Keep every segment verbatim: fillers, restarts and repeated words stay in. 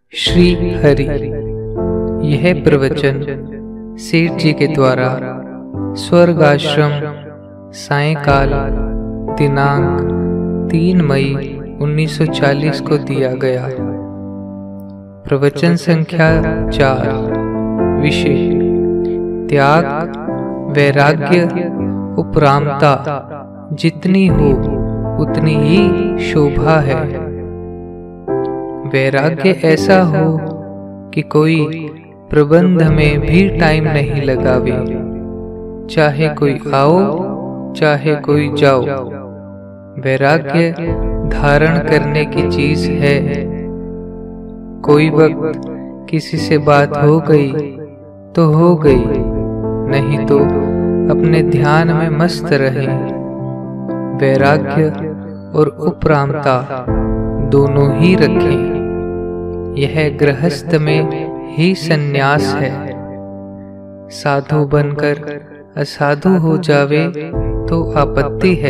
श्री हरि। यह प्रवचन सेठ जी के द्वारा स्वर्ग आश्रम सायंकाल दिनांक तीन मई उन्नीस सौ चालीस को दिया गया। प्रवचन संख्या चार। विषय त्याग वैराग्य उपरामता जितनी हो उतनी ही शोभा है। वैराग्य ऐसा हो कि कोई प्रबंध में भी टाइम नहीं लगावे, चाहे कोई आओ चाहे कोई जाओ। वैराग्य धारण करने की चीज है। कोई वक्त किसी से बात हो गई तो हो गई, नहीं तो अपने ध्यान में मस्त रहे। वैराग्य और उपरामता दोनों ही रखें। यह गृहस्थ में ही सन्यास है। साधु बनकर असाधु हो जावे तो आपत्ति है,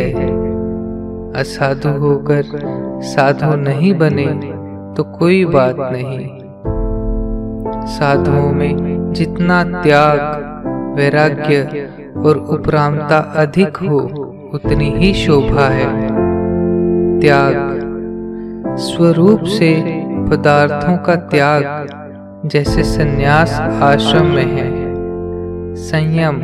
असाधु होकर साधु नहीं बने तो कोई बात नहीं। साधुओं में जितना त्याग वैराग्य और उपरामता अधिक हो उतनी ही शोभा है। त्याग स्वरूप से पदार्थों का त्याग जैसे सन्यास आश्रम में है। संयम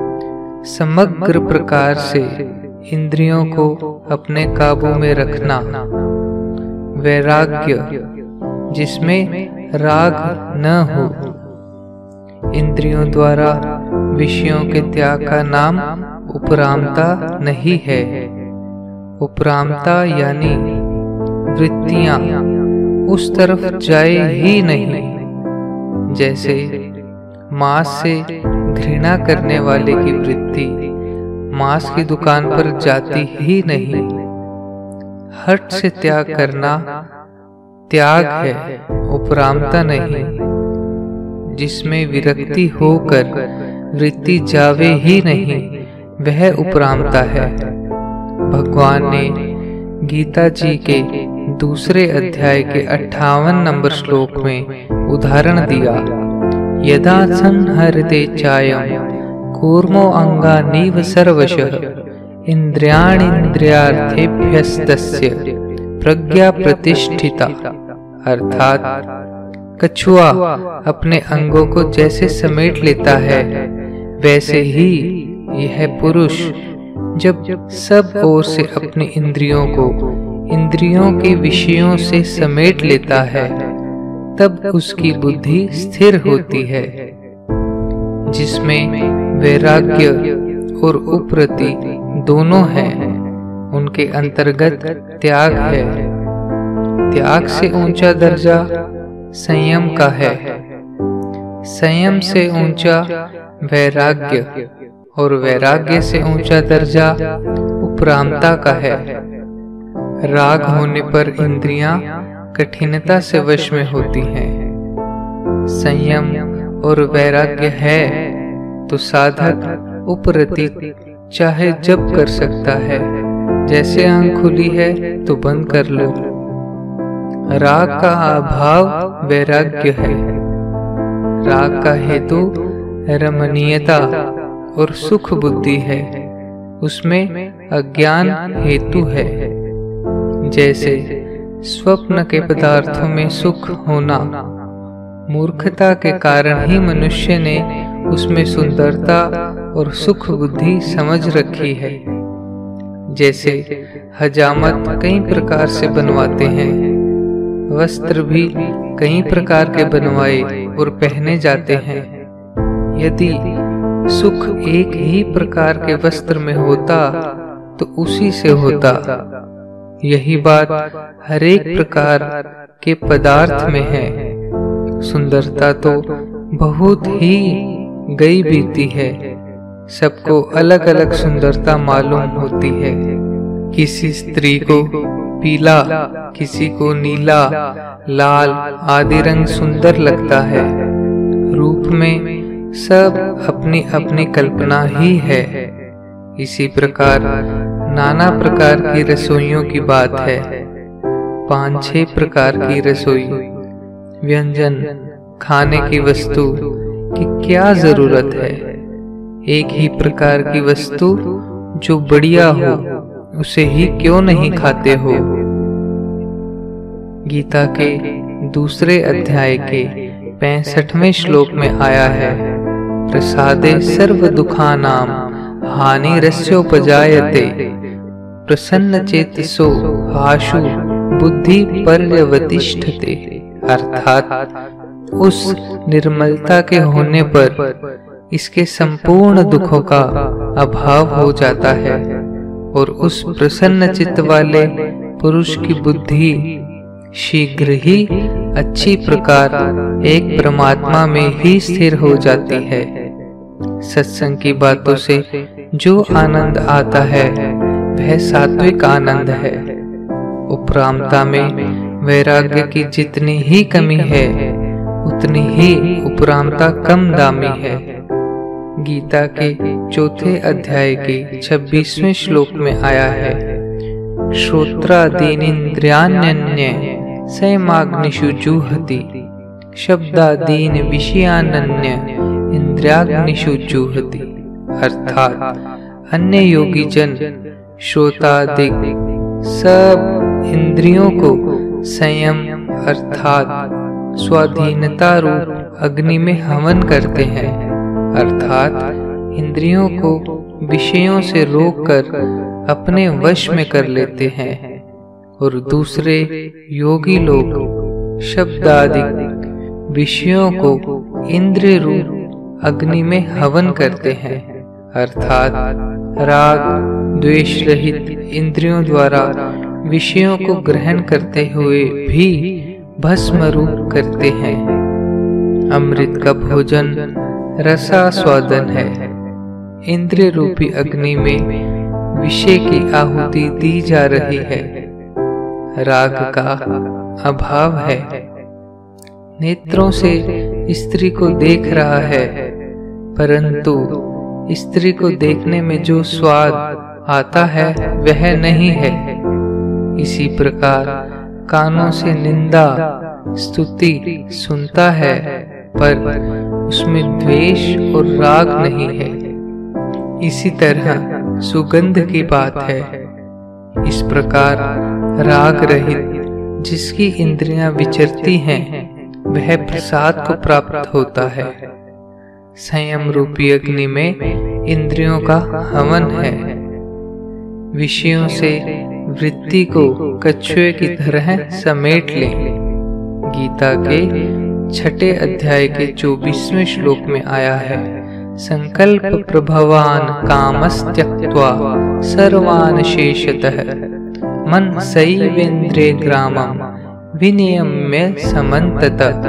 समग्र प्रकार से इंद्रियों को अपने काबू में रखना। वैराग्य जिसमें राग न हो। इंद्रियों द्वारा विषयों के त्याग का नाम उपरामता नहीं है। उपरामता यानी वृत्तियां उस तरफ जाए ही नहीं। जैसे मांस से घृणा करने वाले की वृत्ति मांस की दुकान पर जाती ही नहीं। हठ से त्याग करना त्याग है, उपरामता नहीं। जिसमें विरक्ति होकर वृत्ति जावे ही नहीं वह उपरामता है। भगवान ने गीता जी के दूसरे अध्याय के अट्ठावन नंबर श्लोक में उदाहरण दिया। यदा संहरते चायं कूर्मो अंगानीव सर्वशः इंद्रियाणीन्द्रियार्थेभ्यस्तस्य प्रज्ञा प्रतिष्ठिता। अर्थात कछुआ अपने अंगों को जैसे समेट लेता है वैसे ही यह पुरुष जब सब ओर से अपनी इंद्रियों को इंद्रियों के विषयों से समेट लेता है तब उसकी बुद्धि स्थिर होती है। जिसमें वैराग्य और उपरति दोनों हैं उनके अंतर्गत त्याग है। त्याग से ऊंचा दर्जा संयम का है। संयम से ऊंचा वैराग्य और वैराग्य से ऊंचा दर्जा उपरामता का है। राग होने पर इंद्रियां कठिनता से वश में होती हैं। संयम और वैराग्य है तो साधक उपरति चाहे जब कर सकता है। जैसे आंख खुली है तो बंद कर लो। राग का अभाव वैराग्य है। राग का हेतु रमणीयता और सुख बुद्धि है, उसमें अज्ञान हेतु है। जैसे स्वप्न के पदार्थों में सुख होना, मूर्खता के कारण ही मनुष्य ने उसमें सुंदरता और सुख बुद्धि समझ रखी है। जैसे हजामत कई प्रकार से बनवाते हैं, वस्त्र भी कई प्रकार के बनवाए और पहने जाते हैं। यदि सुख एक ही प्रकार के वस्त्र में होता तो उसी से होता। यही बात हर एक प्रकार के पदार्थ में है। सुंदरता तो बहुत ही गई बीती है। सबको अलग अलग सुंदरता मालूम होती है। किसी स्त्री को पीला, किसी को नीला, लाल आदि रंग सुंदर लगता है। रूप में सब अपनी अपनी कल्पना ही है। इसी प्रकार नाना प्रकार की रसोइयों की बात है। पांच छह प्रकार की रसोई व्यंजन, खाने की वस्तु की क्या जरूरत है? एक ही प्रकार की वस्तु जो बढ़िया हो उसे ही क्यों नहीं खाते हो? गीता के दूसरे अध्याय के पैंसठवें श्लोक में आया है, प्रसादे सर्व दुखानाम हानिरस्योपजायते प्रसन्न चेतसो आशु बुद्धि पर्यवतिष्ठते। अर्थात उस निर्मलता के होने पर इसके संपूर्ण दुखों का अभाव हो जाता है और उस प्रसन्न चित्त वाले पुरुष की बुद्धि शीघ्र ही अच्छी प्रकार एक परमात्मा में ही स्थिर हो जाती है। सत्संग की बातों से जो आनंद आता है वह सात्विक आनंद है। उपरामता में वैराग्य की जितनी ही कमी है उतनी ही उपरामता कम दामी है। गीता के चौथे अध्याय के छब्बीसवें श्लोक में आया है, श्रोत्रादीनिन्द्रियाण्यन्ये संयमाग्निषु जुहति शब्दादीन विषयानन्य इंद्रियाग्निषु जुहति। अर्थात अन्य योगी जन श्रोतादि सब इंद्रियों को संयम अर्थात स्वाधीनता रूप अग्नि में हवन करते हैं, अर्थात इंद्रियों को विषयों से रोककर अपने वश में कर लेते हैं। और दूसरे योगी लोग शब्दादि विषयों को इंद्रिय रूप अग्नि में हवन करते हैं, अर्थात राग द्वेष रहित इंद्रियों द्वारा विषयों को ग्रहण करते हुए भी भस्म रूप करते हैं। अमृत का भोजन रसास्वादन है। इंद्रिय रूपी अग्नि में विषय की आहुति दी जा रही है। राग का अभाव है। नेत्रों से स्त्री को देख रहा है, परंतु स्त्री को देखने में जो स्वाद आता है वह नहीं है। इसी प्रकार कानों से निंदा स्तुति सुनता है, पर उसमें द्वेष और राग नहीं है। इसी तरह सुगंध की बात है। इस प्रकार राग रहित जिसकी इंद्रियां विचरती हैं वह प्रसाद को प्राप्त होता है। संयम रूपी अग्नि में इंद्रियों का हवन है। विषयों से वृत्ति को कछुए की तरह समेट ले। गीता के छठे अध्याय के चौबीसवें श्लोक में आया है, संकल्प प्रभवान कामस्त्यक्त्वा सर्वान् शेषतः मन सैवेन्द्रिय ग्रामं विनियम्य समन्ततः।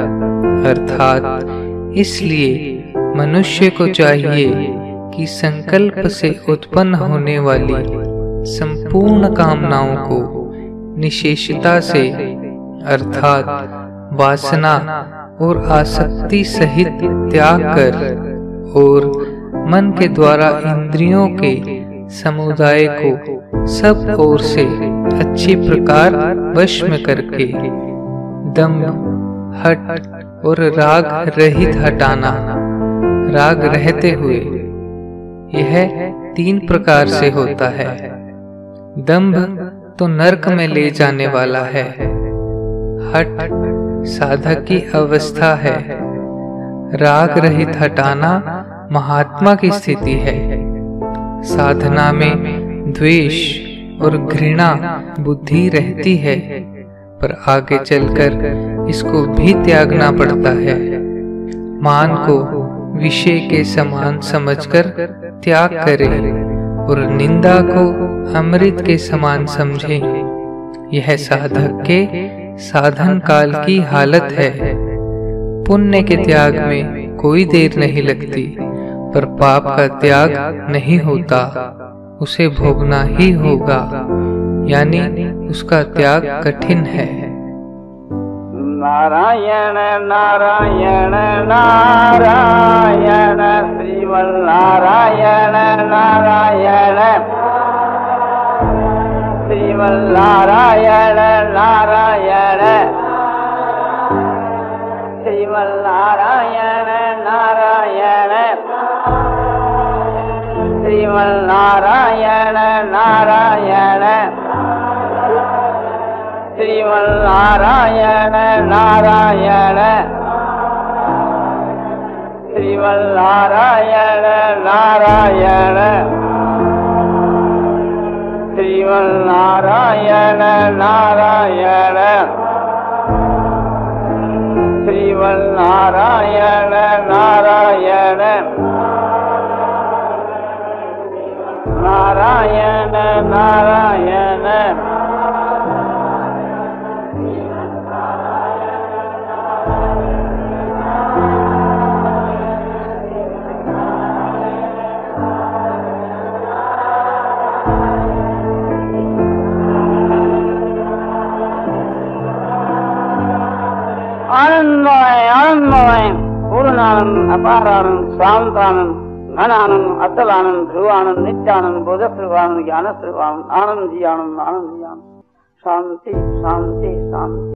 अर्थात इसलिए मनुष्य को चाहिए कि संकल्प से उत्पन्न होने वाली संपूर्ण कामनाओं को निशेषता से अर्थात वासना और आसक्ति सहित त्याग कर और मन के द्वारा इंद्रियों के समुदाय को सब ओर से अच्छी प्रकार वश में करके दंभ, हठ और राग रहित हटाना। राग रहते हुए यह तीन प्रकार से होता है। दंभ तो नरक में ले जाने वाला है। हठ साधक की अवस्था है। राग रहित हटाना महात्मा की स्थिति है। साधना में द्वेष और घृणा बुद्धि रहती है, पर आगे चलकर इसको भी त्यागना पड़ता है। मान को विषय के समान समझकर त्याग करें और निंदा को अमृत के समान समझें। यह साधक के साधन काल की हालत है। पुण्य के त्याग में कोई देर नहीं लगती, पर पाप का त्याग नहीं होता, उसे भोगना ही होगा, यानी उसका त्याग कठिन है। नारायण नारायण नारायण श्रीमन्नारायण नारायण श्रीमन्नारायण नारायण श्रीमन्नारायण नारायण श्रीमन्नारायण नारायण श्रीमन्नारायण नारायण श्रीमन्नारायण नारायण श्रीमन्नारायण नारायण श्रीमन्नारायण नारायण नारायण नारायण आनंदमय आनंदमय पूर्णानंद अपारानंद शांतानंद घनानंद अतलानंद ध्रुवानंद नित्यानंद बोधस्वरूपानंद ज्ञानस्वरूपानंद आनंद जी आनंद आनंद जी आनंद शांति शांति शांति।